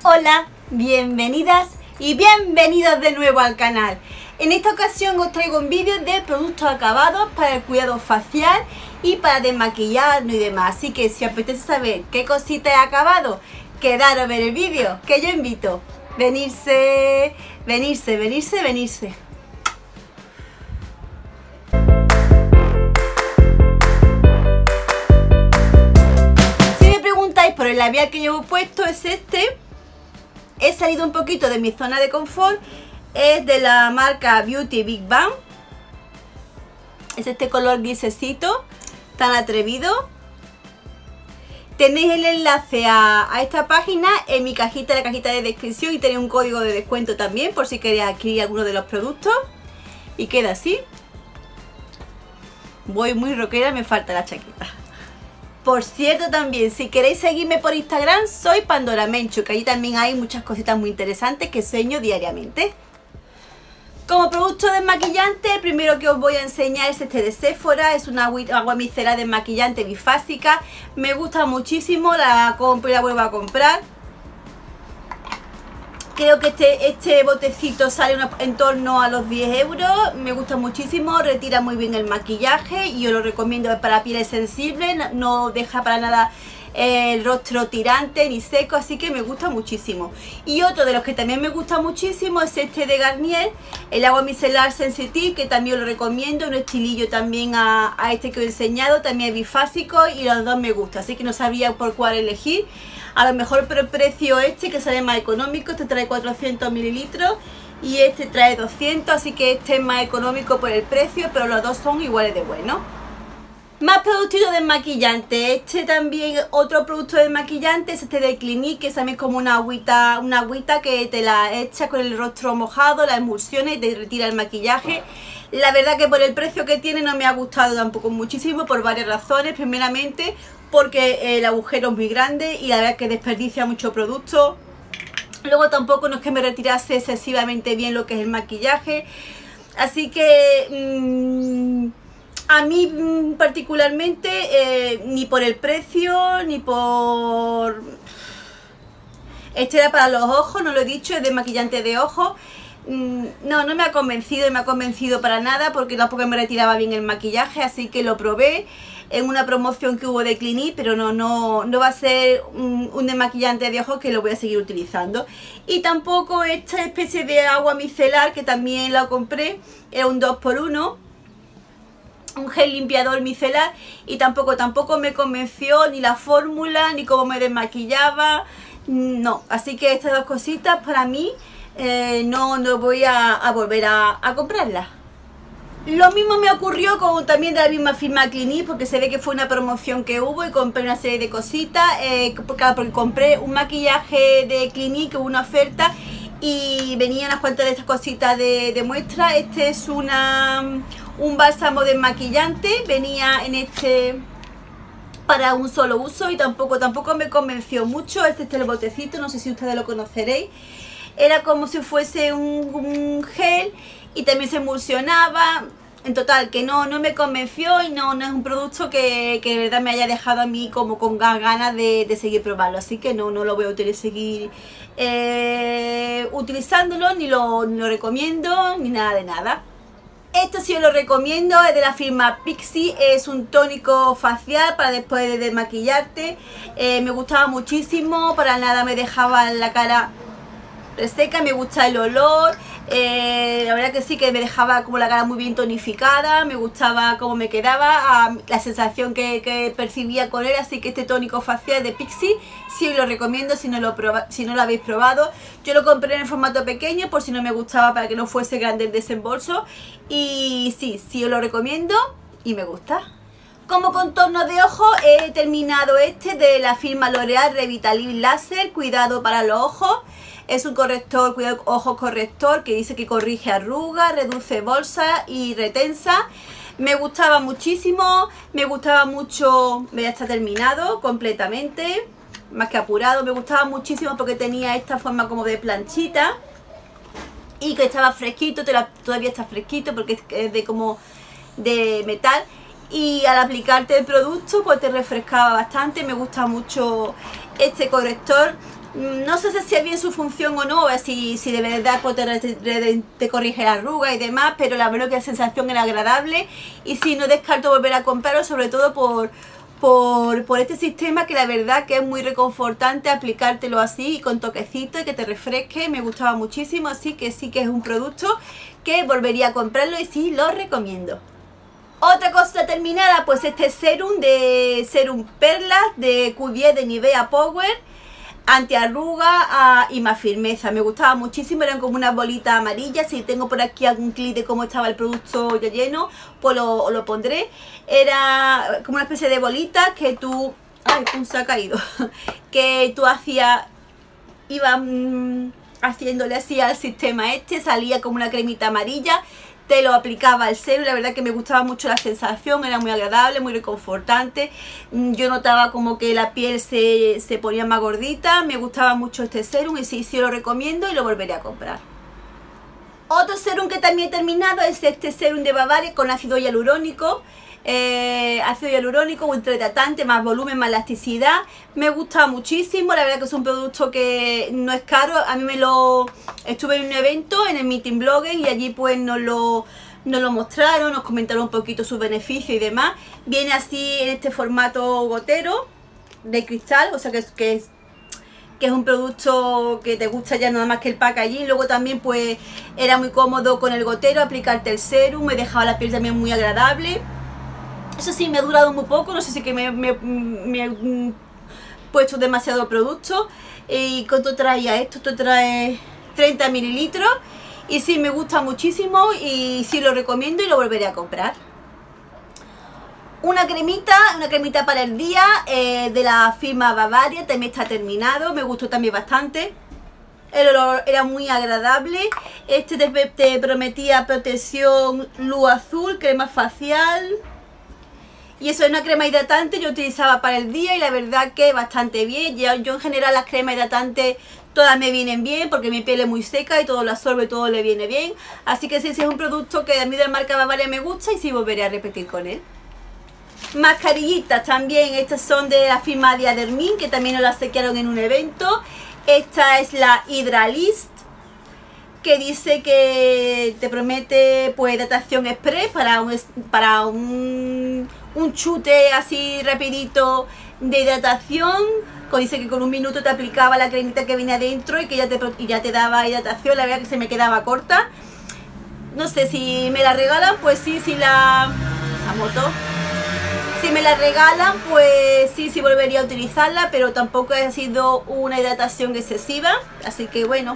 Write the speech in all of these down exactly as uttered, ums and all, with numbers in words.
Hola, bienvenidas y bienvenidos de nuevo al canal. En esta ocasión os traigo un vídeo de productos acabados para el cuidado facial y para desmaquillarnos y demás. Así que si os apetece saber qué cosita he acabado, quedaros a ver el vídeo, que yo invito. Venirse, venirse, venirse, venirse. Si me preguntáis por el labial que llevo puesto, es este. He salido un poquito de mi zona de confort. Es de la marca Beauty Big Bang. Es este color grisecito tan atrevido. Tenéis el enlace a, a esta página en mi cajita, la cajita de descripción, y tenéis un código de descuento también por si queréis adquirir alguno de los productos. Y queda así. Voy muy rockera, me falta la chaqueta. Por cierto, también, si queréis seguirme por Instagram, soy Pandora Menchu, que allí también hay muchas cositas muy interesantes que enseño diariamente. Como producto desmaquillante, el primero que os voy a enseñar es este de Sephora. Es una agua micelar desmaquillante bifásica. Me gusta muchísimo, la compro y la vuelvo a comprar. Creo que este, este botecito sale una, en torno a los diez euros. Me gusta muchísimo, retira muy bien el maquillaje y yo lo recomiendo para pieles sensibles. No deja para nada el rostro tirante ni seco, así que me gusta muchísimo. Y otro de los que también me gusta muchísimo es este de Garnier, el agua micelar sensitive, que también lo recomiendo. Un estilillo también a, a este que os he enseñado, también es bifásico y los dos me gustan, así que no sabía por cuál elegir. A lo mejor por el precio este, que sale más económico. Este trae cuatrocientos mililitros y este trae doscientos, así que este es más económico por el precio, pero los dos son iguales de buenos. Más productos desmaquillantes. Este también, otro producto desmaquillante, es este de Clinique, que es también como una agüita, una agüita que te la echas con el rostro mojado, la emulsiona y te retira el maquillaje. La verdad que por el precio que tiene no me ha gustado tampoco muchísimo, por varias razones. Primeramente porque el agujero es muy grande y la verdad que desperdicia mucho producto. Luego tampoco no es que me retirase excesivamente bien lo que es el maquillaje. Así que mmm, a mí particularmente eh, ni por el precio ni por... Este era para los ojos, no lo he dicho, es desmaquillante de ojos. No, no me ha convencido, me ha convencido para nada, porque tampoco me retiraba bien el maquillaje, así que lo probé en una promoción que hubo de Clinique, pero no, no, no va a ser un, un desmaquillante de ojos que lo voy a seguir utilizando. Y tampoco esta especie de agua micelar, que también la compré, es un dos por uno, un gel limpiador micelar, y tampoco, tampoco me convenció ni la fórmula, ni cómo me desmaquillaba, no. Así que estas dos cositas para mí Eh, no, no voy a, a volver a, a comprarla. Lo mismo me ocurrió con también de la misma firma Clinique, porque se ve que fue una promoción que hubo y compré una serie de cositas. Eh, porque, porque compré un maquillaje de Clinique, hubo una oferta y venían unas cuantas de estas cositas de, de muestra. Este es una, un bálsamo desmaquillante, venía en este para un solo uso y tampoco, tampoco me convenció mucho. Este es el botecito, no sé si ustedes lo conoceréis. Era como si fuese un, un gel y también se emulsionaba. En total, que no, no me convenció y no, no es un producto que, que de verdad me haya dejado a mí como con ganas de, de seguir probando. Así que no, no lo voy a utilizar, seguir eh, utilizándolo, ni lo, ni lo recomiendo, ni nada de nada. Esto sí os lo recomiendo, es de la firma Pixi, es un tónico facial para después de desmaquillarte. Eh, me gustaba muchísimo, para nada me dejaba la cara reseca, me gusta el olor, eh, la verdad que sí que me dejaba como la cara muy bien tonificada, me gustaba cómo me quedaba, um, la sensación que, que percibía con él, así que este tónico facial de Pixi sí lo recomiendo si no lo, proba, si no lo habéis probado. Yo lo compré en el formato pequeño por si no me gustaba, para que no fuese grande el desembolso, y sí, sí os lo recomiendo y me gusta. Como contorno de ojo he terminado este de la firma L'Oreal Revitalift Laser, cuidado para los ojos. Es un corrector, cuidado ojos corrector, que dice que corrige arrugas, reduce bolsa y retensa. Me gustaba muchísimo, me gustaba mucho, ya está terminado completamente, más que apurado. Me gustaba muchísimo porque tenía esta forma como de planchita y que estaba fresquito, todavía está fresquito porque es de como de metal. Y al aplicarte el producto pues te refrescaba bastante. Me gusta mucho este corrector. No sé si es bien su función o no, si, si de verdad pues, te, te corrige la arruga y demás, pero la verdad que la sensación era agradable y sí, no descarto volver a comprarlo, sobre todo por, por, por este sistema que la verdad que es muy reconfortante aplicártelo así y con toquecito y que te refresque, me gustaba muchísimo, así que sí que es un producto que volvería a comprarlo y sí, lo recomiendo. Otra cosa terminada, pues este serum de Serum Perlas de Q diez de Nivea Power, antiarruga uh, y más firmeza. Me gustaba muchísimo, eran como unas bolitas amarillas. Si tengo por aquí algún clip de cómo estaba el producto ya lleno, pues lo, lo pondré. Era como una especie de bolita que tú... ¡Ay, pum, se ha caído! Que tú hacías... Iba mmm, haciéndole así al sistema este, salía como una cremita amarilla. Te lo aplicaba al serum, la verdad que me gustaba mucho la sensación, era muy agradable, muy reconfortante. Yo notaba como que la piel se, se ponía más gordita, me gustaba mucho este serum y sí, sí lo recomiendo y lo volveré a comprar. Otro serum que también he terminado es este serum de Bavaria con ácido hialurónico. Eh, ácido hialurónico, ultra hidratante, más volumen, más elasticidad. Me gusta muchísimo, la verdad que es un producto que no es caro. A mí me lo... Estuve en un evento, en el Meeting Blogger, y allí pues nos lo, nos lo mostraron, nos comentaron un poquito sus beneficios y demás. Viene así en este formato gotero de cristal, o sea que es, que es, que es un producto que te gusta ya nada más que el packaging. Luego también pues era muy cómodo con el gotero aplicarte el serum, me dejaba la piel también muy agradable. Eso sí, me ha durado muy poco, no sé si que me, me, me he puesto demasiado producto. ¿Y cuánto traía esto? Esto trae treinta mililitros y sí, me gusta muchísimo y sí lo recomiendo y lo volveré a comprar. Una cremita, una cremita para el día eh, de la firma Bavaria, también está terminado, me gustó también bastante. El olor era muy agradable. Este te, te prometía protección luz azul, crema facial. Y eso es una crema hidratante, yo utilizaba para el día y la verdad que bastante bien. Yo, yo en general las cremas hidratantes todas me vienen bien porque mi piel es muy seca y todo lo absorbe, todo le viene bien. Así que sí, sí es un producto que a mí de la marca Bavaria me gusta y sí volveré a repetir con él. Mascarillitas también, estas son de la firma Diadermin, que también nos las sequearon en un evento. Esta es la Hydralist, que dice que te promete pues hidratación express para un, para un, un chute así rapidito de hidratación. Dice que con un minuto te aplicaba la cremita que venía adentro y que ya te, y ya te daba hidratación. La verdad que se me quedaba corta. No sé si me la regalan, pues sí, si la... la moto. Si me la regalan, pues sí, sí volvería a utilizarla, pero tampoco ha sido una hidratación excesiva, así que bueno.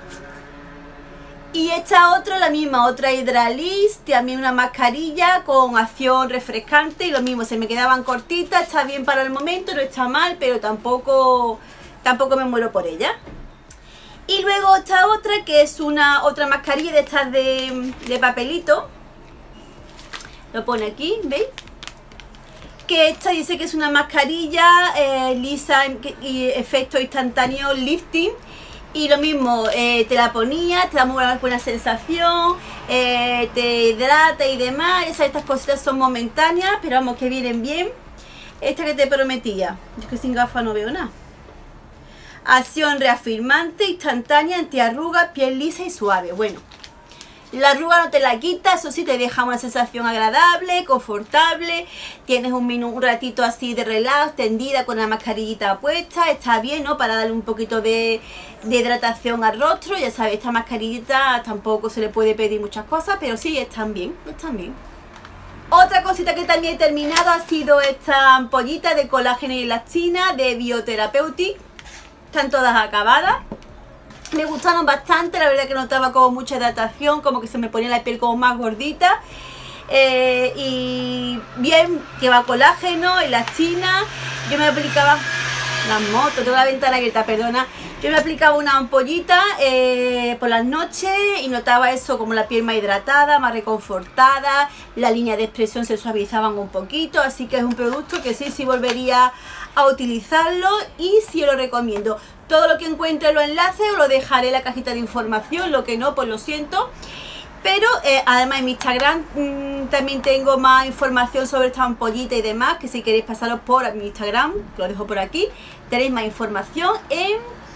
Y esta otra, la misma, otra Hydralist, también una mascarilla con acción refrescante y lo mismo, se me quedaban cortitas, está bien para el momento, no está mal, pero tampoco, tampoco me muero por ella. Y luego esta otra, que es una otra mascarilla de estas de, de papelito, lo pone aquí, ¿veis? Que esta dice que es una mascarilla eh, lisa y efecto instantáneo lifting. Y lo mismo, eh, te la ponías, te da muy buena sensación, eh, te hidrata y demás. Esas, estas cositas son momentáneas, pero vamos, que vienen bien. Esta que te prometía, yo es que sin gafas no veo nada. Acción reafirmante, instantánea, antiarruga, piel lisa y suave. Bueno, la arruga no te la quita, eso sí te deja una sensación agradable, confortable. Tienes un, minuto, un ratito así de relax, tendida con la mascarillita puesta. Está bien, ¿no? Para darle un poquito de, de hidratación al rostro. Ya sabes, esta mascarillita tampoco se le puede pedir muchas cosas, pero sí, están bien, están bien. Otra cosita que también he terminado ha sido esta ampollita de colágeno y elastina de Biotherapeutic. Están todas acabadas. Me gustaron bastante, la verdad que notaba como mucha hidratación, como que se me ponía la piel como más gordita. Eh, y bien, lleva colágeno, elastina. Yo me aplicaba... La moto, tengo la ventana abierta, perdona. Yo me aplicaba una ampollita eh, por las noches y notaba eso, como la piel más hidratada, más reconfortada. La línea de expresión se suavizaban un poquito, así que es un producto que sí, sí volvería a utilizarlo y sí lo recomiendo. Todo lo que encuentre los enlaces os lo dejaré en la cajita de información, lo que no, pues lo siento. Pero eh, además en mi Instagram mmm, también tengo más información sobre esta ampollita y demás, que si queréis pasaros por mi Instagram, lo dejo por aquí, tenéis más información en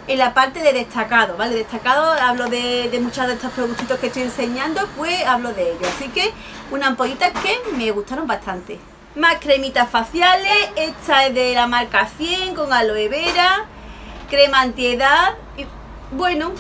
en la parte de destacado, ¿vale? Destacado, hablo de, de muchos de estos productos que estoy enseñando, pues hablo de ellos. Así que unas ampollitas que me gustaron bastante. Más cremitas faciales, esta es de la marca cien con aloe vera, crema antiedad. Y bueno,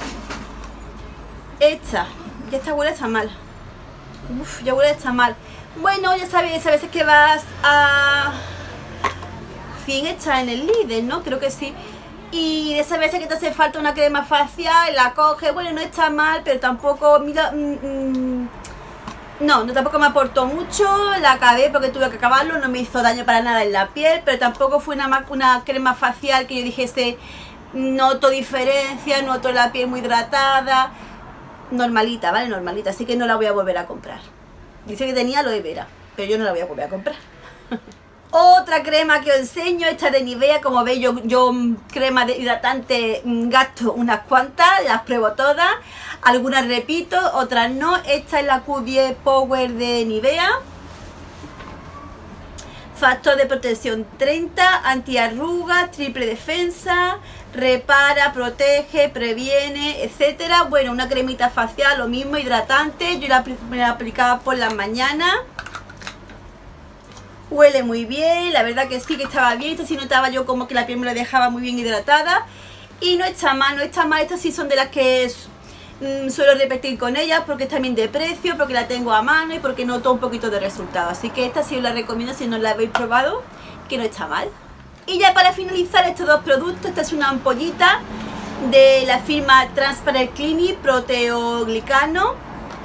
esta, ya esta huele está mal. Uf, ya huele está mal. Bueno, ya sabéis, a veces que vas a cien, está en el líder, ¿no? Creo que sí. Y de esas veces que te hace falta una crema facial, la coges, bueno, no está mal, pero tampoco, mira, mm, mm, no, no tampoco me aportó mucho, la acabé porque tuve que acabarlo, no me hizo daño para nada en la piel, pero tampoco fue una, una crema facial que yo dijese, noto diferencia, noto la piel muy hidratada, normalita, ¿vale? Normalita, así que no la voy a volver a comprar. Dice que tenía aloe vera, pero yo no la voy a volver a comprar. Otra crema que os enseño, esta de Nivea. Como veis, yo, yo crema de hidratante gasto unas cuantas, las pruebo todas, algunas repito, otras no. Esta es la Q diez Power de Nivea, factor de protección treinta, antiarrugas, triple defensa, repara, protege, previene, etcétera. Bueno, una cremita facial, lo mismo, hidratante. Yo la, me la aplicaba por las mañanas. Huele muy bien, la verdad que sí que estaba bien. Esta sí notaba yo como que la piel me la dejaba muy bien hidratada. Y no está mal, no está mal. Estas sí son de las que mmm, suelo repetir con ellas, porque es también de precio, porque la tengo a mano y porque noto un poquito de resultado. Así que esta sí os la recomiendo si no la habéis probado, que no está mal. Y ya para finalizar estos dos productos, esta es una ampollita de la firma Transparent Clinic Proteoglicano.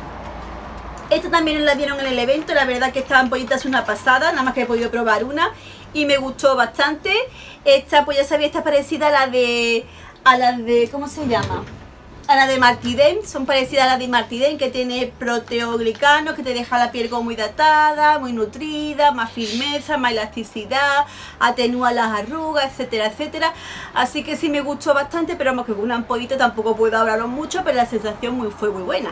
Esta también nos la dieron en el evento, la verdad que esta ampollita es una pasada, nada más que he podido probar una y me gustó bastante. Esta, pues ya sabía, está parecida a la de, a la de, ¿cómo se llama? A la de Martiden, son parecidas a la de Martiden, que tiene proteoglicano, que te deja la piel como muy hidratada, muy nutrida, más firmeza, más elasticidad, atenúa las arrugas, etcétera, etcétera. Así que sí me gustó bastante, pero vamos que con una ampollita tampoco puedo hablaros mucho, pero la sensación muy, fue muy buena.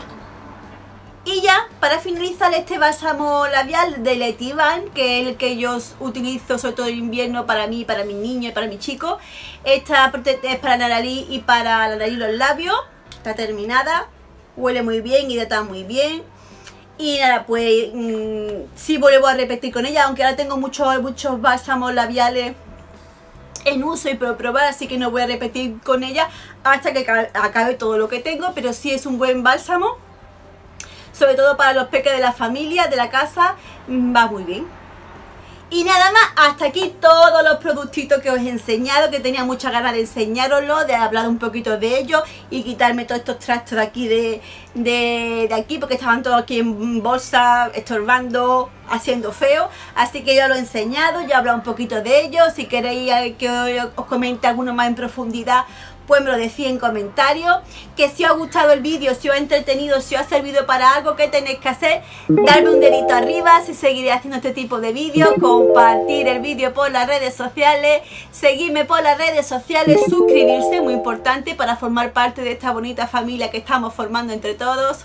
Y ya, para finalizar, este bálsamo labial de Letivan, que es el que yo utilizo sobre todo en invierno para mí, para mis niños y para mis chicos. Esta es para la nariz y para la nariz y los labios. Está terminada, huele muy bien, hidrata muy bien. Y nada, pues mmm, sí vuelvo a repetir con ella, aunque ahora tengo muchos, muchos bálsamos labiales en uso y puedo probar, así que no voy a repetir con ella hasta que acabe todo lo que tengo, pero sí es un buen bálsamo. Sobre todo para los peques de la familia, de la casa, va muy bien. Y nada más, hasta aquí todos los productitos que os he enseñado, que tenía muchas ganas de enseñároslo, de hablar un poquito de ellos y quitarme todos estos trastos de aquí, de, de, de aquí, porque estaban todos aquí en bolsa, estorbando, haciendo feo. Así que yo lo he enseñado, yo he hablado un poquito de ellos. Si queréis que os comente alguno más en profundidad, pues me lo decís en comentarios. Que si os ha gustado el vídeo, si os ha entretenido, si os ha servido para algo, ¿qué tenéis que hacer? Darme un dedito arriba si seguiré haciendo este tipo de vídeos, compartir el vídeo por las redes sociales, seguirme por las redes sociales, suscribirse, muy importante para formar parte de esta bonita familia que estamos formando entre todos.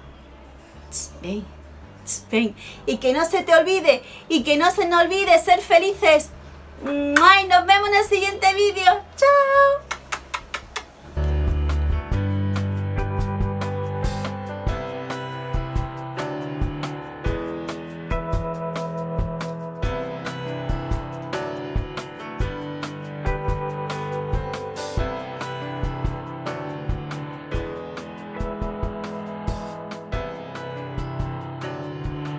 Ven, ven. Y que no se te olvide, y que no se nos olvide ser felices. Y nos vemos en el siguiente vídeo. ¡Chao!